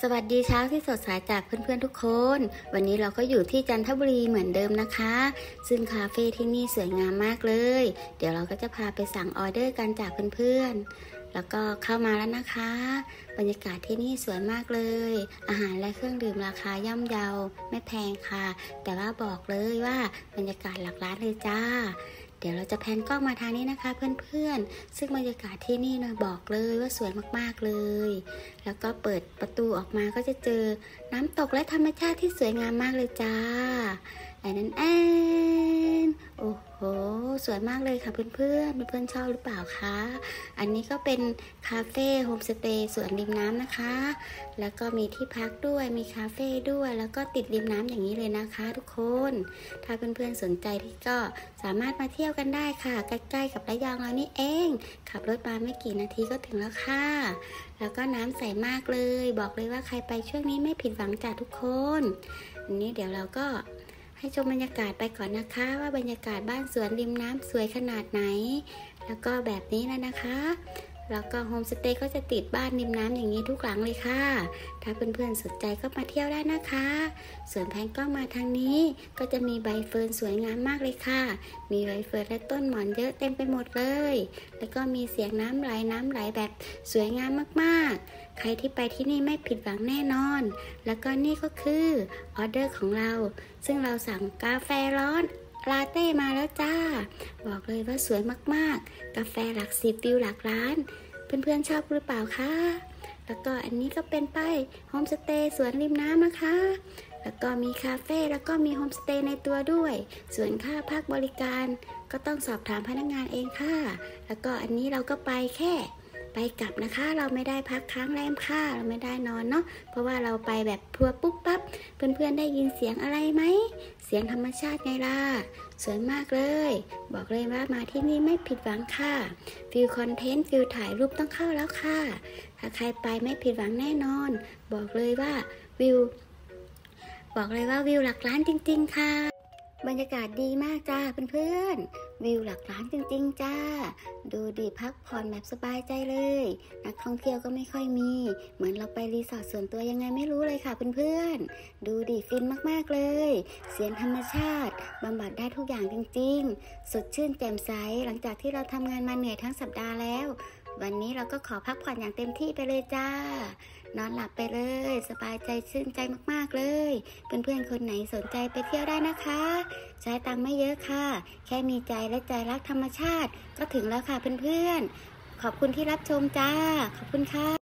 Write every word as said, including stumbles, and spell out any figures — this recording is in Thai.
วัสดีเช้าที่สดใสจากเพื่อนๆทุกคนวันนี้เราก็อยู่ที่จันทบุรีเหมือนเดิมนะคะซึ่งคาเฟ่ที่นี่สวยงามมากเลยเดี๋ยวเราก็จะพาไปสั่งออเดอร์กันจากเพื่อนๆแล้วก็เข้ามาแล้วนะคะบรรยากาศที่นี่สวยมากเลยอาหารและเครื่องดื่มราคาย่อมเยาไม่แพงค่ะแต่ว่าบอกเลยว่าบรรยากาศหลักล้านเลยจ้าเดี๋ยวเราจะแพนกล้องมาทางนี้นะคะเพื่อนๆซึ่งบรรยากาศที่นี่นะบอกเลยว่าสวยมากๆเลยแล้วก็เปิดประตูออกมาก็จะเจอน้ำตกและธรรมชาติที่สวยงามมากเลยจ้าอันนั้นแอนโอ้โหสวยมากเลยค่ะเพื่อนๆเพื่อนๆชอบหรือเปล่าคะอันนี้ก็เป็นคาเฟ่โฮมสเตย์สวนริมน้ำนะคะแล้วก็มีที่พักด้วยมีคาเฟ่ด้วยแล้วก็ติดริมน้ำอย่างนี้เลยนะคะทุกคนถ้าเพื่อนๆสนใจที่ก็สามารถมาเที่ยวกันได้ค่ะใกล้ๆกับระยองเรานี่เองขับรถมาไม่กี่นาทีก็ถึงแล้วค่ะแล้วก็น้ำใสมากเลยบอกเลยว่าใครไปช่วงนี้ไม่ผิดหวังจากทุกคนอันนี้เดี๋ยวเราก็ให้ชมบรรยากาศไปก่อนนะคะว่าบรรยากาศบ้านสวนริมน้ำสวยขนาดไหนแล้วก็แบบนี้แล้วนะคะแล้วก็โฮมสเตย์ก็จะติดบ้านริมน้ำอย่างนี้ทุกหลังเลยค่ะถ้าเพื่อนๆสนใจก็มาเที่ยวได้นะคะส่วนแพนก็มาทางนี้ก็จะมีใบเฟิร์นสวยงามมากเลยค่ะมีใบเฟิร์นและต้นหมอนเยอะเต็มไปหมดเลยแล้วก็มีเสียงน้ำไหลน้ำไหลแบบสวยงามมากๆใครที่ไปที่นี่ไม่ผิดหวังแน่นอนแล้วก็นี่ก็คือออเดอร์ของเราซึ่งเราสั่งกาแฟร้อนลาเต้มาแล้วจ้าบอกเลยว่าสวยมากๆกาแฟหลักสิบวิวหลักล้านเพื่อนๆชอบหรือเปล่าคะแล้วก็อันนี้ก็เป็นป้ายโฮมสเตย์สวนริมน้ำนะคะแล้วก็มีคาเฟ่แล้วก็มีโฮมสเตย์ในตัวด้วยส่วนค่าพักบริการก็ต้องสอบถามพนักงานเองค่ะแล้วก็อันนี้เราก็ไปแค่ไปกลับนะคะเราไม่ได้พักค้างแรมค่ะเราไม่ได้นอนเนาะเพราะว่าเราไปแบบพัวปุ๊บปั๊บเพื่อนๆได้ยินเสียงอะไรไหมเสียงธรรมชาติไงล่ะสวยมากเลยบอกเลยว่ามาที่นี่ไม่ผิดหวังค่ะฟิลคอนเทนต์ฟิลถ่ายรูปต้องเข้าแล้วค่ะถ้าใครไปไม่ผิดหวังแน่นอนบอกเลยว่าวิวบอกเลยว่าวิวหลักล้านจริงๆค่ะบรรยากาศดีมากจ้าเพื่อนๆวิวหลักล้านจริงๆจ้าดูดิพักผ่อนแบบสบายใจเลยนักท่องเที่ยวก็ไม่ค่อยมีเหมือนเราไปรีสอร์ทส่วนตัวยังไงไม่รู้เลยค่ะเพื่อนๆดูดิฟินมากๆเลยเสียงธรรมชาติบำบัดได้ทุกอย่างจริงๆสดชื่นแจ่มใสหลังจากที่เราทำงานมาเหนื่อยทั้งสัปดาห์แล้ววันนี้เราก็ขอพักผ่อนอย่างเต็มที่ไปเลยจ้านอนหลับไปเลยสบายใจชื่นใจมากๆเลยเพื่อนๆคนไหนสนใจไปเที่ยวได้นะคะใช้ตังค์ไม่เยอะค่ะแค่มีใจและใจรักธรรมชาติก็ถึงแล้วค่ะเพื่อนๆขอบคุณที่รับชมจ้าขอบคุณค่ะ